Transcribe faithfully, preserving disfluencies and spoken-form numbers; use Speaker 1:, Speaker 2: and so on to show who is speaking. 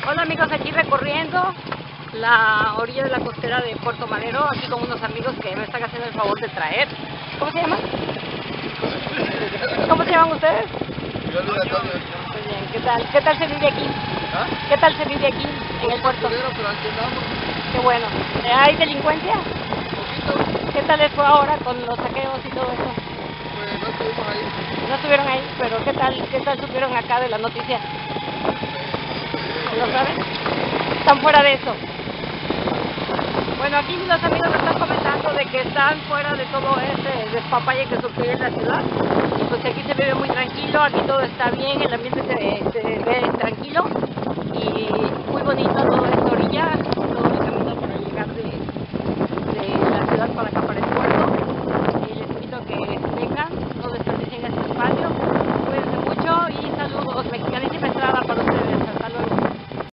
Speaker 1: Hola amigos, aquí recorriendo la orilla de la costera de Puerto Madero, aquí con unos amigos que me están haciendo el favor de traer. ¿Cómo se llaman? ¿Cómo se llaman ustedes?
Speaker 2: Yo Luis Antonio.
Speaker 1: Muy bien, ¿qué tal? ¿Qué tal se vive aquí?
Speaker 2: ¿Ah?
Speaker 1: ¿Qué tal se vive aquí en el puerto?
Speaker 2: Pero aquí andamos.
Speaker 1: Qué bueno. ¿Hay delincuencia?
Speaker 2: Un poquito.
Speaker 1: ¿Qué tal les fue ahora con los saqueos y todo eso?
Speaker 2: Pues no estuvimos ahí.
Speaker 1: No estuvieron ahí, pero ¿qué tal, qué tal supieron acá de la noticia? ¿Lo saben? Están fuera de eso. Bueno, aquí los amigos me están comentando de que están fuera de todo ese despapalle que surgió en la ciudad. Y pues aquí se vive muy tranquilo, aquí todo está bien, el ambiente se, se ve tranquilo y muy bonito toda esta orilla.